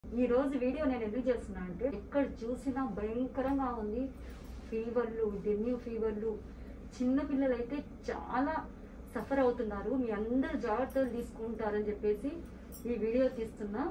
ఈ రోజు వీడియో నేను ఎందుకు చేస్తున్నా అంటే ఎక్కడ చూసినా భయంకరంగా ఉంది. ఫీవర్లు, డెంగ్యూ ఫీవర్లు, చిన్న పిల్లలైతే చాలా సఫర్ అవుతున్నారు. మీ అందరు జాగ్రత్తలు తీసుకుంటారని చెప్పేసి ఈ వీడియో తీస్తున్నా.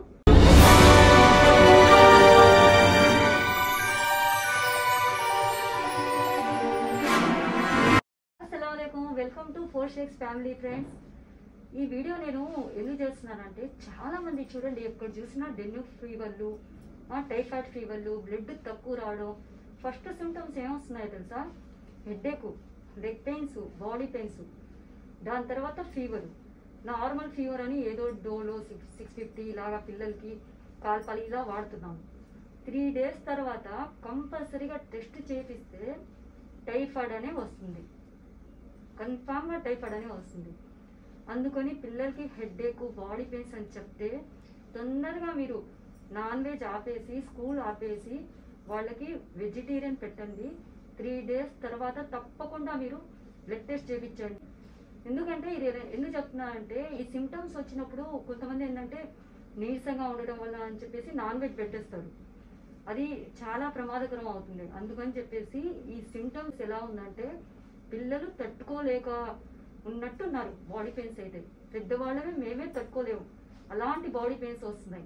అస్సలాముఅలైకుం, welcome to 4 Sheikhs family friends. ఈ వీడియో నేను ఎందుకు చేస్తున్నానంటే చాలా మంది చూడండి ఎక్కడ చూసినా డెంగ్యూ ఫీవర్లు, టైఫాయిడ్ ఫీవర్లు, బ్లడ్ తక్కువ రావడం. ఫస్ట్ సిమ్టమ్స్ ఏమొస్తున్నాయో తెలుసా? Headache, leg pains, body pains, దాని తర్వాత ఫీవర్. నార్మల్ ఫీవర్ అని ఏదో డోలో 650 ఇలాగా పిల్లలకి కాల్పాలి ఇలా వాడుతున్నాము. 3 days తర్వాత కంపల్సరీగా టెస్ట్ చేపిస్తే టైఫాయిడ్ అనే వస్తుంది, కన్ఫామ్గా టైఫాయిడ్ అనే వస్తుంది. అందుకని పిల్లలకి హెడ్ఏక్, బాడీ పెయిన్స్ అని చెప్తే తొందరగా మీరు నాన్ వెజ్ ఆపేసి, స్కూల్ ఆపేసి వాళ్ళకి వెజిటేరియన్ పెట్టండి. 3 days తర్వాత తప్పకుండా మీరు బ్లడ్ టెస్ట్ చేయించండి. ఎందుకంటే ఇది ఎందుకు చెప్తున్నానంటే ఈ సిమ్టమ్స్ వచ్చినప్పుడు కొంతమంది ఏంటంటే నీరసంగా ఉండడం వల్ల అని చెప్పేసి నాన్ వెజ్ పెట్టేస్తారు. అది చాలా ప్రమాదకరం అవుతుంది. అందుకని చెప్పేసి ఈ సిమ్టమ్స్ ఎలా ఉందంటే పిల్లలు తట్టుకోలేక ఉన్నట్టున్నారు. బాడీ పెయిన్స్ అయితే పెద్దవాళ్ళమే మేమే తట్టుకోలేము, అలాంటి బాడీ పెయిన్స్ వస్తున్నాయి.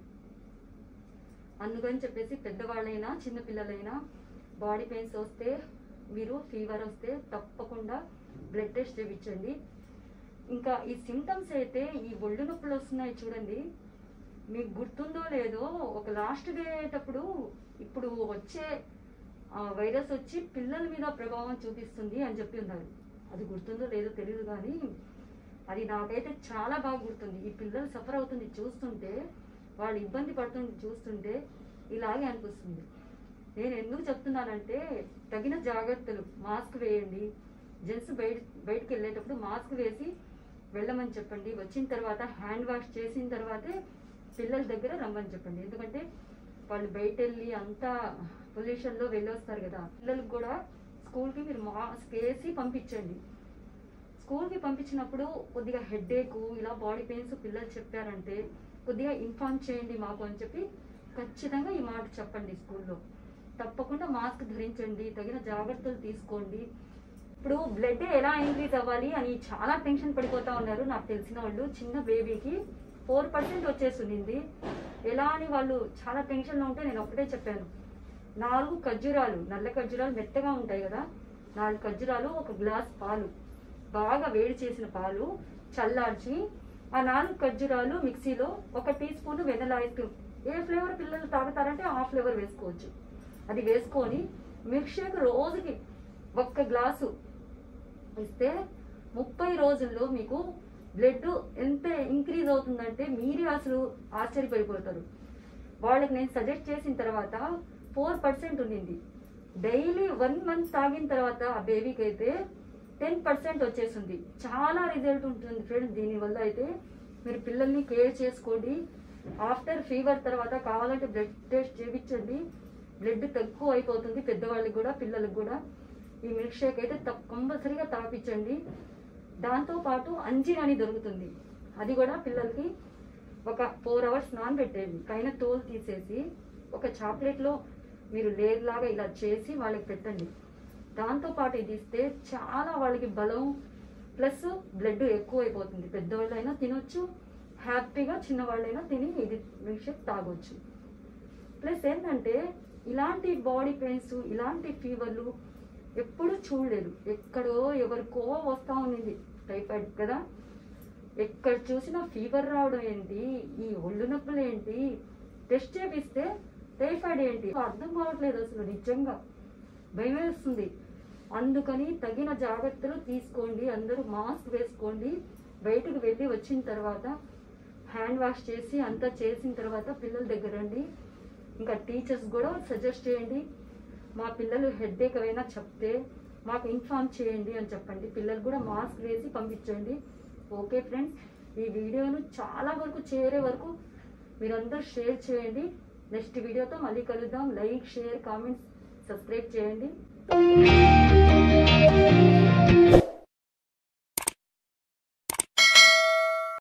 అందుకని చెప్పేసి పెద్దవాళ్ళైనా చిన్నపిల్లలైనా బాడీ పెయిన్స్ వస్తే, మీరు ఫీవర్ వస్తే తప్పకుండా బ్లడ్ టెస్ట్ చేయించండి. ఇంకా ఈ సిమ్టమ్స్ అయితే ఈ ఒళ్ళు నొప్పులు వస్తున్నాయి చూడండి, మీకు గుర్తుందో లేదో ఒక లాస్ట్ డే అయ్యేటప్పుడు ఇప్పుడు వచ్చే వైరస్ వచ్చి పిల్లల మీద ప్రభావం చూపిస్తుంది అని చెప్పి ఉన్నారు. అది గుర్తుందో లేదో తెలియదు కానీ అది నాకైతే చాలా బాగా గుర్తుంది. ఈ పిల్లలు సఫర్ అవుతుంది చూస్తుంటే, వాళ్ళు ఇబ్బంది పడుతుంది చూస్తుంటే ఇలాగే అనిపిస్తుంది. నేను ఎందుకు చెప్తున్నానంటే తగిన జాగ్రత్తలు, మాస్క్ వేయండి. జెంట్స్ బయటికి వెళ్ళేటప్పుడు మాస్క్ వేసి వెళ్ళమని చెప్పండి. వచ్చిన తర్వాత హ్యాండ్ వాష్ చేసిన తర్వాతే పిల్లల దగ్గర రమ్మని చెప్పండి. ఎందుకంటే వాళ్ళు బయట వెళ్ళి అంతా పొల్యూషన్లో వెళ్ళొస్తారు కదా. పిల్లలకు కూడా స్కూల్కి మీరు మాస్క్ వేసి పంపించండి. స్కూల్కి పంపించినప్పుడు కొద్దిగా హెడ్ఏక్, ఇలా బాడీ పెయిన్స్ పిల్లలు చెప్పారంటే కొద్దిగా ఇన్ఫార్మ్ చేయండి మాకు అని చెప్పి ఖచ్చితంగా ఈ మాట చెప్పండి. స్కూల్లో తప్పకుండా మాస్క్ ధరించండి, తగిన జాగ్రత్తలు తీసుకోండి. ఇప్పుడు బ్లడ్ ఎలా ఇంక్రీజ్ అవ్వాలి అని చాలా టెన్షన్ పడిపోతూ ఉన్నారు. నాకు తెలిసిన వాళ్ళు చిన్న బేబీకి 4% వచ్చేసింది. ఎలా అని వాళ్ళు చాలా టెన్షన్లో ఉంటే నేను ఒకటే చెప్పాను, 4 ఖర్జూరాలు, నల్ల ఖర్జూరాలు మెత్తగా ఉంటాయి కదా, 4 ఖర్జూరాలు, 1 గ్లాస్ పాలు, బాగా వేడి చేసిన పాలు చల్లార్చి ఆ 4 ఖర్జూరాలు మిక్సీలో 1 teaspoon vanilla ice cream, ఏ ఫ్లేవర్ పిల్లలు తాగుతారంటే ఆ ఫ్లేవర్ వేసుకోవచ్చు. అది వేసుకొని మిల్క్ షేక్ రోజుకి 1 గ్లాసు ఇస్తే 30 రోజుల్లో మీకు బ్లడ్ ఎంత ఇంక్రీజ్ అవుతుందంటే మీరే అసలు ఆశ్చర్యపడిపోతారు. వాళ్ళకి నేను సజెస్ట్ చేసిన తర్వాత 4% ఉండింది. డైలీ 1 month తాగిన తర్వాత ఆ బేబీకి అయితే 10% వచ్చేసింది. చాలా రిజల్ట్ ఉంటుంది ఫ్రెండ్స్. దీనివల్ల అయితే మీరు పిల్లల్ని కేర్ చేసుకోండి. ఆఫ్టర్ ఫీవర్ తర్వాత కావాలంటే బ్లడ్ టెస్ట్ చేయించండి. బ్లడ్ తక్కువ అయిపోతుంది పెద్దవాళ్ళకి కూడా పిల్లలకు కూడా. ఈ మిల్క్ షేక్ అయితే కంపల్సరీగా తాపించండి. దాంతోపాటు అంజీర్ అని దొరుకుతుంది, అది కూడా పిల్లలకి ఒక 4 hours నానబెట్టేయండి. పైన తోలు తీసేసి ఒక చాక్లెట్లో మీరు లేయర్ లాగా ఇలా చేసి వాళ్ళకి పెట్టండి. దాంతోపాటు ఇది ఇస్తే చాలా వాళ్ళకి బలం ప్లస్ బ్లడ్ ఎక్కువ అయిపోతుంది. పెద్దవాళ్ళైనా తినొచ్చు హ్యాపీగా, చిన్నవాళ్ళైనా తిని ఇది మిల్క్ షేక్ తాగొచ్చు. ప్లస్ ఏంటంటే ఇలాంటి బాడీ పెయిన్స్, ఇలాంటి ఫీవర్లు ఎప్పుడూ చూడలేదు. ఎక్కడో ఎవరికో వస్తూ ఉండింది టైఫాయిడ్ కదా, ఎక్కడ చూసినా ఫీవర్ రావడం ఏంటి, ఈ ఒళ్ళు నొప్పులు ఏంటి, టెస్ట్ చేపిస్తే టైఫాయిడ్ ఏంటి అర్థం కావట్లేదు. అసలు నిజంగా భయం వేస్తుంది. అందుకని తగిన జాగ్రత్తలు తీసుకోండి. అందరూ మాస్క్ వేసుకోండి. బయటకు వెళ్ళి వచ్చిన తర్వాత హ్యాండ్ వాష్ చేసి అంతా చేసిన తర్వాత పిల్లల దగ్గర రండి. ఇంకా టీచర్స్ కూడా సజెస్ట్ చేయండి, మా పిల్లలు హెడ్ఏక్ అయినా చెప్తే మాకు ఇన్ఫార్మ్ చేయండి అని చెప్పండి. పిల్లలు కూడా మాస్క్ వేసి పంపించండి. ఓకే ఫ్రెండ్స్, ఈ వీడియోను చాలా వరకు చేరే వరకు మీరందరూ షేర్ చేయండి. నెక్స్ట్ వీడియోతో మళ్ళీ కలుద్దాం. లైక్, షేర్, కామెంట్స్, సబ్స్క్రైబ్ చేయండి.